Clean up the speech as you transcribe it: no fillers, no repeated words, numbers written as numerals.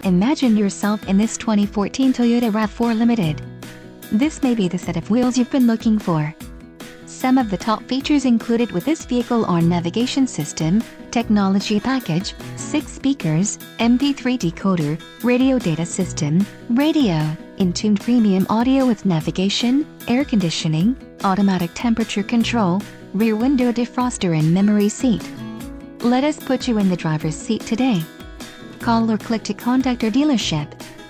Imagine yourself in this 2014 Toyota RAV4 Limited. This may be the set of wheels you've been looking for. Some of the top features included with this vehicle are navigation system, technology package, 6 speakers, MP3 decoder, radio data system, radio, in-tune premium audio with navigation, air conditioning, automatic temperature control, rear window defroster and memory seat. Let us put you in the driver's seat today. Call or click to contact our dealership.